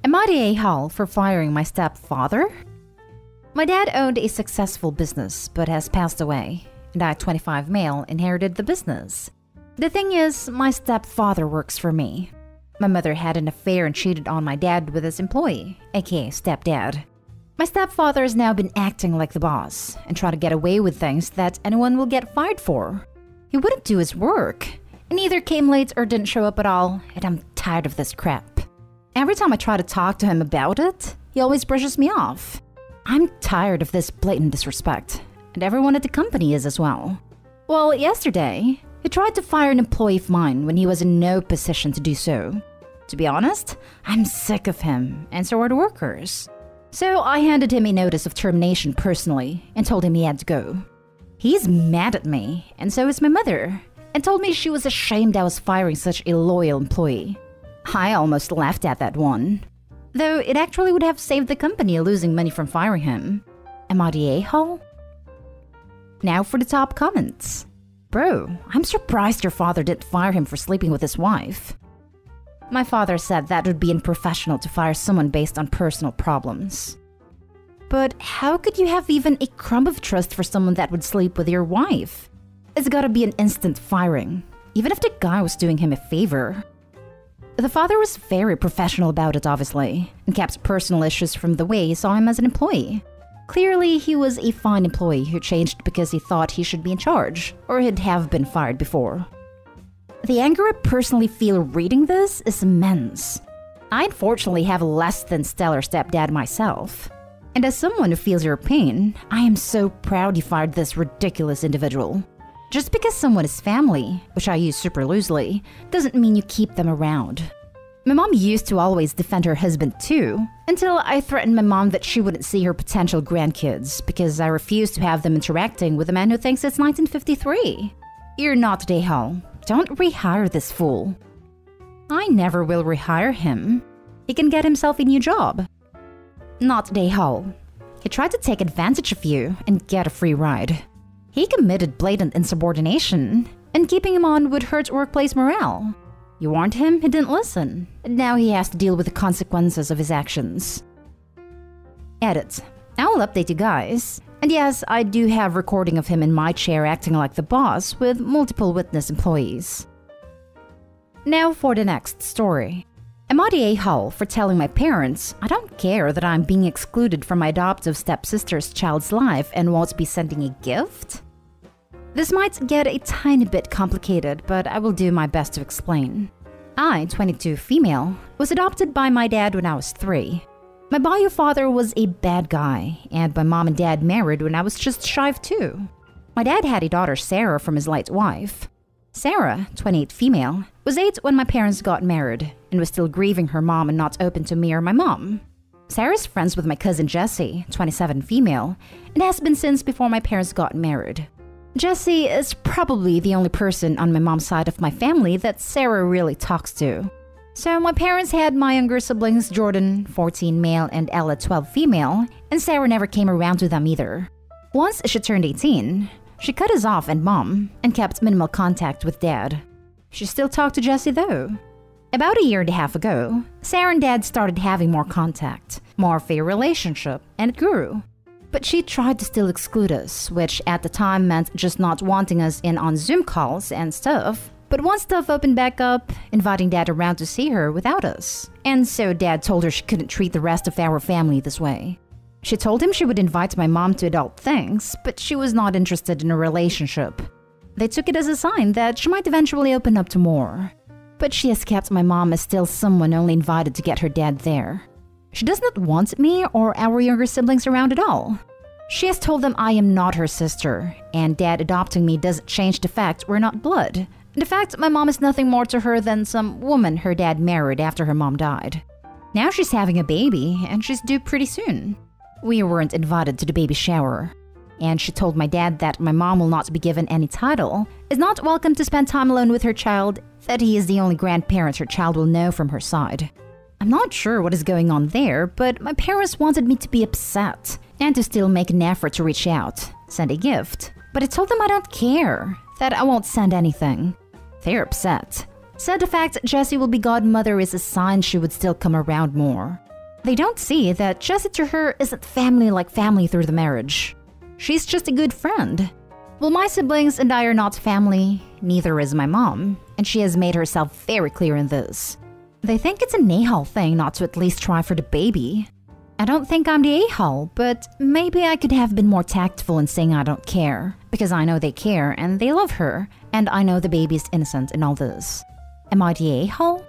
Am I the a-hole for firing my stepfather? My dad owned a successful business but has passed away, and I, 25 male, inherited the business. The thing is, my stepfather works for me. My mother had an affair and cheated on my dad with his employee, aka stepdad. My stepfather has now been acting like the boss and trying to get away with things that anyone will get fired for. He wouldn't do his work, and either came late or didn't show up at all, and I'm tired of this crap. Every time I try to talk to him about it, he always brushes me off. I'm tired of this blatant disrespect, and everyone at the company is as well. Well, yesterday, he tried to fire an employee of mine when he was in no position to do so. To be honest, I'm sick of him, and so are the workers. So I handed him a notice of termination personally and told him he had to go. He's mad at me, and so is my mother, and told me she was ashamed I was firing such a loyal employee. I almost laughed at that one. Though it actually would have saved the company losing money from firing him. Am I the a-hole? Now for the top comments. Bro, I'm surprised your father didn't fire him for sleeping with his wife. My father said that would be unprofessional to fire someone based on personal problems. But how could you have even a crumb of trust for someone that would sleep with your wife? It's gotta be an instant firing, even if the guy was doing him a favor. The father was very professional about it, obviously, and kept personal issues from the way he saw him as an employee. Clearly, he was a fine employee who changed because he thought he should be in charge, or he'd have been fired before. The anger I personally feel reading this is immense. I unfortunately have a less than stellar stepdad myself. And as someone who feels your pain, I am so proud you fired this ridiculous individual. Just because someone is family, which I use super loosely, doesn't mean you keep them around. My mom used to always defend her husband too, until I threatened my mom that she wouldn't see her potential grandkids because I refused to have them interacting with a man who thinks it's 1953. You're not the a-hole. Don't rehire this fool. I never will rehire him. He can get himself a new job. Not the a-hole. He tried to take advantage of you and get a free ride. He committed blatant insubordination, and keeping him on would hurt workplace morale. You warned him, he didn't listen, and now he has to deal with the consequences of his actions. Edit. I will update you guys. And yes, I do have recording of him in my chair acting like the boss with multiple witness employees. Now for the next story. Am I the a-hole for telling my parents I don't care that I'm being excluded from my adoptive stepsister's child's life and won't be sending a gift? This might get a tiny bit complicated, but I will do my best to explain. I, 22 female, was adopted by my dad when I was 3. My bio father was a bad guy, and my mom and dad married when I was just shy of 2. My dad had a daughter, Sarah, from his late wife. Sarah, 28 female, was 8 when my parents got married, and was still grieving her mom and not open to me or my mom. Sarah's friends with my cousin Jessie, 27 female, and has been since before my parents got married. Jessie is probably the only person on my mom's side of my family that Sarah really talks to. So my parents had my younger siblings Jordan, 14 male, and Ella, 12 female, and Sarah never came around to them either. Once she turned 18, she cut us off and mom, and kept minimal contact with dad. She still talked to Jessie though. About a year and a half ago, Sarah and dad started having more contact, more of a relationship, and it grew. But she tried to still exclude us, which at the time meant just not wanting us in on Zoom calls and stuff. But once stuff opened back up, inviting dad around to see her without us. And so dad told her she couldn't treat the rest of our family this way. She told him she would invite my mom to adult things, but she was not interested in a relationship. They took it as a sign that she might eventually open up to more. But she has kept my mom as still someone only invited to get her dad there. She does not want me or our younger siblings around at all. She has told them I am not her sister, and dad adopting me doesn't change the fact we're not blood. In fact, my mom is nothing more to her than some woman her dad married after her mom died. Now she's having a baby, and she's due pretty soon. We weren't invited to the baby shower. And she told my dad that my mom will not be given any title, is not welcome to spend time alone with her child, that he is the only grandparent her child will know from her side. I'm not sure what is going on there, but my parents wanted me to be upset, and to still make an effort to reach out, send a gift. But I told them I don't care, that I won't send anything. They're upset. Said the fact Jessie will be godmother is a sign she would still come around more. They don't see that Jessie to her isn't family like family through the marriage. She's just a good friend. Well, my siblings and I are not family, neither is my mom, and she has made herself very clear in this. They think it's an a-hole thing not to at least try for the baby. I don't think I'm the a-hole, but maybe I could have been more tactful in saying I don't care, because I know they care and they love her, and I know the baby is innocent in all this. Am I the a-hole?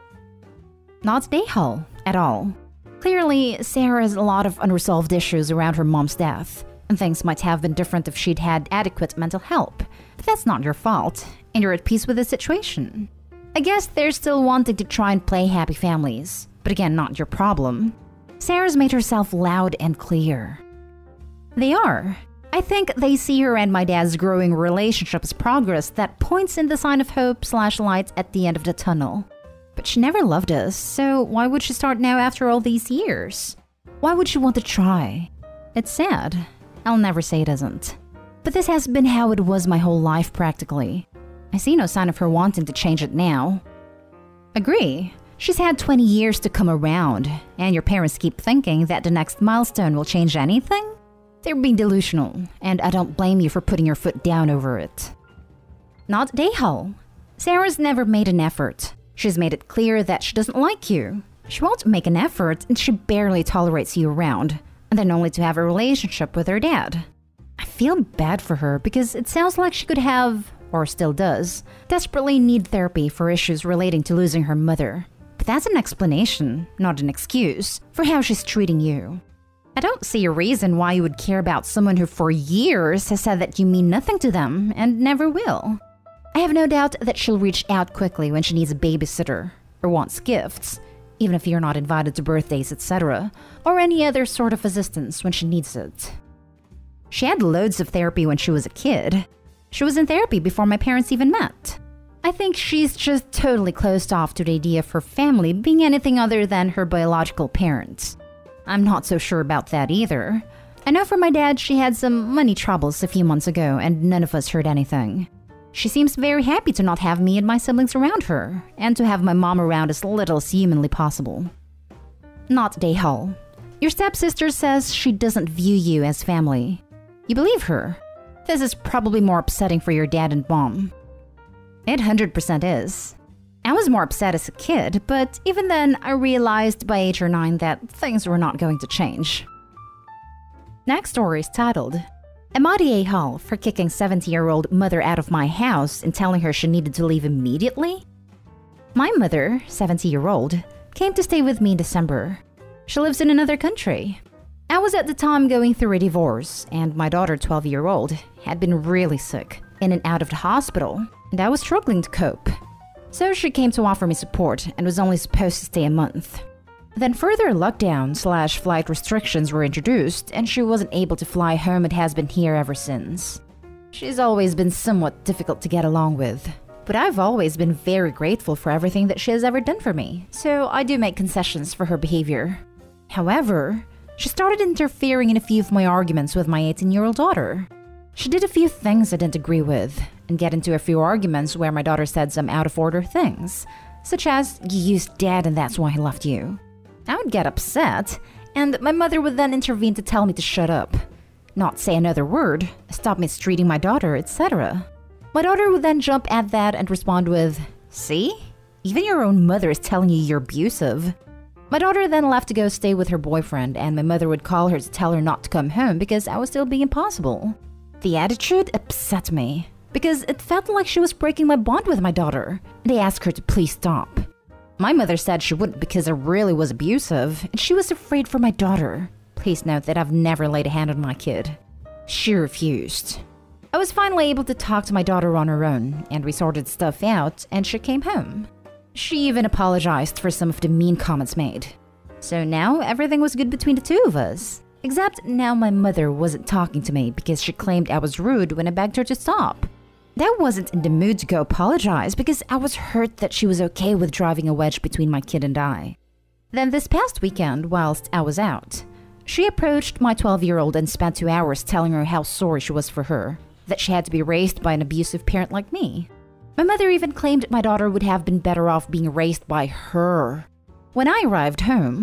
Not the a-hole at all. Clearly, Sarah has a lot of unresolved issues around her mom's death, and things might have been different if she'd had adequate mental help. But that's not your fault, and you're at peace with the situation. I guess they're still wanting to try and play happy families, but again, not your problem. Sarah's made herself loud and clear. They are. I think they see her and my dad's growing relationship as progress that points in the sign of hope/light at the end of the tunnel. But she never loved us, so why would she start now after all these years? Why would she want to try? It's sad. I'll never say it isn't. But this has been how it was my whole life practically. I see no sign of her wanting to change it now. Agree. She's had 20 years to come around, and your parents keep thinking that the next milestone will change anything? They're being delusional, and I don't blame you for putting your foot down over it. Not Dayhole. Sarah's never made an effort. She's made it clear that she doesn't like you. She won't make an effort, and she barely tolerates you around, and then only to have a relationship with her dad. I feel bad for her because it sounds like she could have, or still does, desperately need therapy for issues relating to losing her mother. But that's an explanation, not an excuse, for how she's treating you. I don't see a reason why you would care about someone who for years has said that you mean nothing to them and never will. I have no doubt that she'll reach out quickly when she needs a babysitter, or wants gifts, even if you're not invited to birthdays, etc., or any other sort of assistance when she needs it. She had loads of therapy when she was a kid. She was in therapy before my parents even met. I think she's just totally closed off to the idea of her family being anything other than her biological parents. I'm not so sure about that either. I know for my dad she had some money troubles a few months ago and none of us heard anything. She seems very happy to not have me and my siblings around her, and to have my mom around as little as humanly possible. Not Dayhole. Your stepsister says she doesn't view you as family. You believe her. This is probably more upsetting for your dad and mom. It 100% is. I was more upset as a kid, but even then I realized by 8 or 9 that things were not going to change. Next story is titled, Am I the a-hole for kicking 70-year-old mother out of my house and telling her she needed to leave immediately? My mother, 70-year-old, came to stay with me in December. She lives in another country. I was at the time going through a divorce, and my daughter, 12-year-old, had been really sick, in and out of the hospital, and I was struggling to cope. So she came to offer me support and was only supposed to stay a month. Then further lockdown/flight restrictions were introduced, and she wasn't able to fly home and has been here ever since. She's always been somewhat difficult to get along with, but I've always been very grateful for everything that she has ever done for me, so I do make concessions for her behavior. However, she started interfering in a few of my arguments with my 18-year-old daughter. She did a few things I didn't agree with, and get into a few arguments where my daughter said some out-of-order things, such as, "You used dad and that's why he left you." I would get upset, and my mother would then intervene to tell me to shut up, not say another word, stop mistreating my daughter, etc. My daughter would then jump at that and respond with, "See? Even your own mother is telling you you're abusive." My daughter then left to go stay with her boyfriend, and my mother would call her to tell her not to come home because I was still being impossible. The attitude upset me, because it felt like she was breaking my bond with my daughter, and I asked her to please stop. My mother said she wouldn't because I really was abusive, and she was afraid for my daughter. Please note that I've never laid a hand on my kid. She refused. I was finally able to talk to my daughter on her own, and we sorted stuff out, and she came home. She even apologized for some of the mean comments made. So now everything was good between the two of us. Except now my mother wasn't talking to me because she claimed I was rude when I begged her to stop. I wasn't in the mood to go apologize because I was hurt that she was okay with driving a wedge between my kid and I. Then this past weekend, whilst I was out, she approached my 12-year-old and spent 2 hours telling her how sorry she was for her, that she had to be raised by an abusive parent like me. My mother even claimed my daughter would have been better off being raised by her. When I arrived home,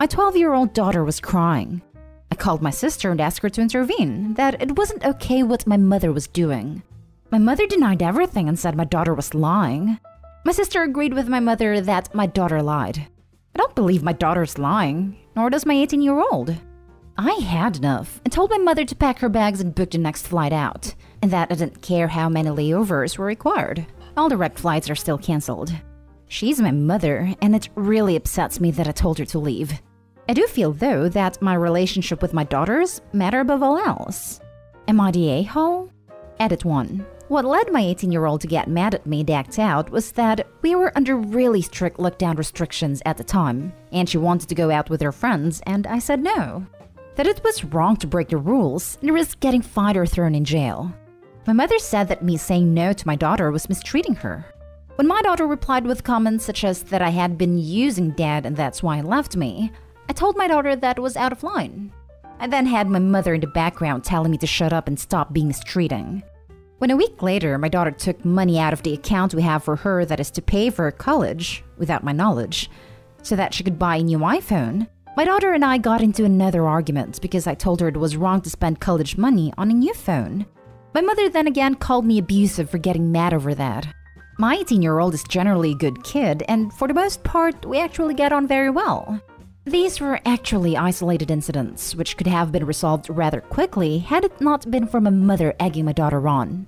My 12-year-old daughter was crying. I called my sister and asked her to intervene, that it wasn't okay what my mother was doing. My mother denied everything and said my daughter was lying. My sister agreed with my mother that my daughter lied. I don't believe my daughter's lying, nor does my 18-year-old. I had enough and told my mother to pack her bags and book the next flight out, and that I didn't care how many layovers were required. All direct flights are still cancelled. She's my mother, and it really upsets me that I told her to leave. I do feel, though, that my relationship with my daughters matter above all else. Am I the a-hole? Edit 1. What led my 18-year-old to get mad at me and act out was that we were under really strict lockdown restrictions at the time, and she wanted to go out with her friends, and I said no. That it was wrong to break the rules and risk getting fined or thrown in jail. My mother said that me saying no to my daughter was mistreating her. When my daughter replied with comments such as that I had been using dad and that's why he left me, I told my daughter that was out of line. I then had my mother in the background telling me to shut up and stop being mistreating. When a week later, my daughter took money out of the account we have for her that is to pay for her college, without my knowledge, so that she could buy a new iPhone, my daughter and I got into another argument because I told her it was wrong to spend college money on a new phone. My mother then again called me abusive for getting mad over that. My 18-year-old is generally a good kid, and for the most part, we actually get on very well. These were actually isolated incidents, which could have been resolved rather quickly had it not been for my mother egging my daughter on.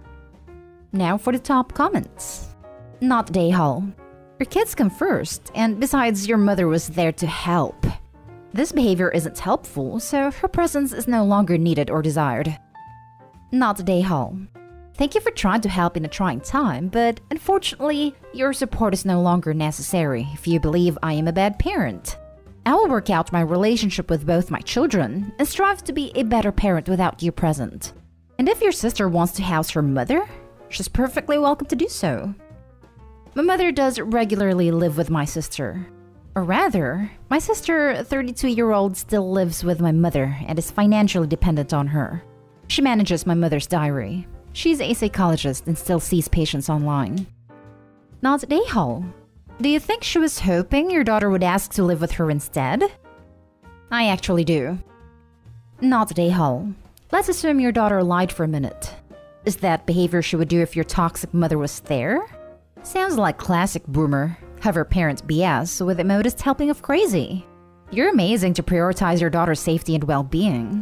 Now for the top comments. Not day-hall. Your kids come first, and besides, your mother was there to help. This behavior isn't helpful, so her presence is no longer needed or desired. Not day-hall. Thank you for trying to help in a trying time, but unfortunately, your support is no longer necessary if you believe I am a bad parent. I will work out my relationship with both my children and strive to be a better parent without you present. And if your sister wants to house her mother, she's perfectly welcome to do so. My mother does regularly live with my sister. Or rather, my sister, 32-year-old, still lives with my mother and is financially dependent on her. She manages my mother's diary. She's a psychologist and still sees patients online. Not day-hall. Do you think she was hoping your daughter would ask to live with her instead? I actually do. Not day-hall. Let's assume your daughter lied for a minute. Is that behavior she would do if your toxic mother was there? Sounds like classic boomer, hover parent BS with a modest helping of crazy. You're amazing to prioritize your daughter's safety and well-being.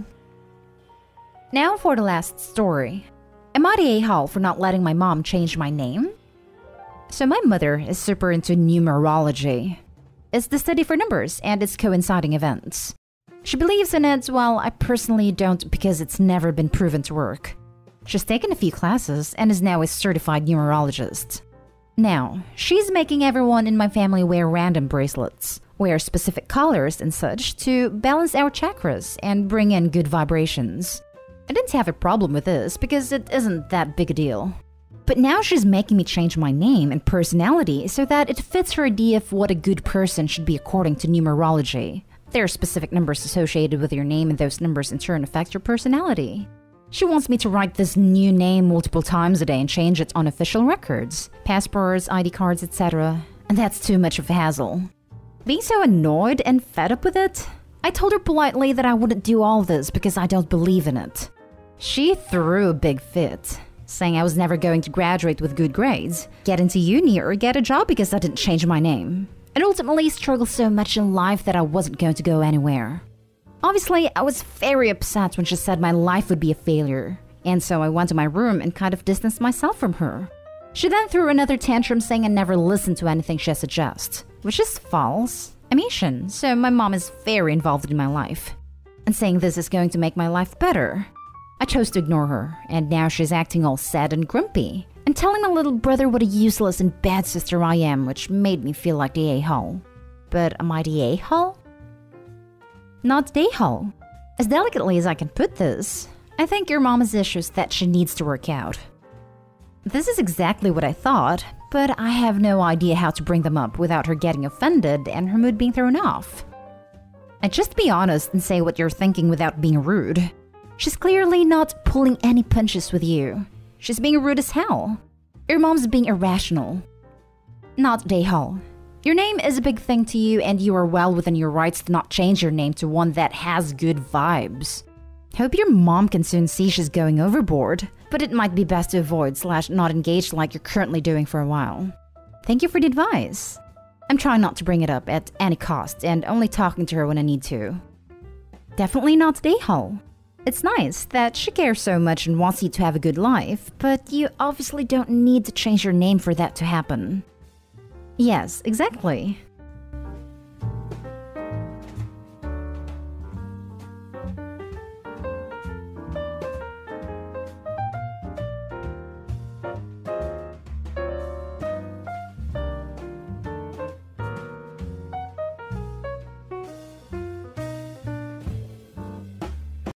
Now for the last story. Am I the a-hole for not letting my mom change my name? So my mother is super into numerology. It's the study for numbers and its coinciding events. She believes in it while I personally don't because it's never been proven to work. She's taken a few classes and is now a certified numerologist. Now, she's making everyone in my family wear random bracelets, wear specific colors and such to balance our chakras and bring in good vibrations. I didn't have a problem with this because it isn't that big a deal. But now she's making me change my name and personality so that it fits her idea of what a good person should be according to numerology. There are specific numbers associated with your name and those numbers in turn affect your personality. She wants me to write this new name multiple times a day and change it on official records, passports, ID cards, etc. And that's too much of a hassle. Being so annoyed and fed up with it, I told her politely that I wouldn't do all this because I don't believe in it. She threw a big fit, saying I was never going to graduate with good grades, get into uni, or get a job because I didn't change my name, and ultimately struggled so much in life that I wasn't going to go anywhere. Obviously, I was very upset when she said my life would be a failure, and so I went to my room and kind of distanced myself from her. She then threw another tantrum saying I never listened to anything she suggests, which is false. I'm Asian, so my mom is very involved in my life, and saying this is going to make my life better. I chose to ignore her, and now she's acting all sad and grumpy, and telling my little brother what a useless and bad sister I am, which made me feel like the a-hole. But am I the a-hole? Not the a-hole. As delicately as I can put this, I think your mom has issues that she needs to work out. This is exactly what I thought, but I have no idea how to bring them up without her getting offended and her mood being thrown off. I'd just be honest and say what you're thinking without being rude. She's clearly not pulling any punches with you. She's being rude as hell. Your mom's being irrational. Not day-hall. Your name is a big thing to you and you are well within your rights to not change your name to one that has good vibes. Hope your mom can soon see she's going overboard, but it might be best to avoid / not engage like you're currently doing for a while. Thank you for the advice. I'm trying not to bring it up at any cost and only talking to her when I need to. Definitely not the a-hole. It's nice that she cares so much and wants you to have a good life, but you obviously don't need to change your name for that to happen. Yes, exactly.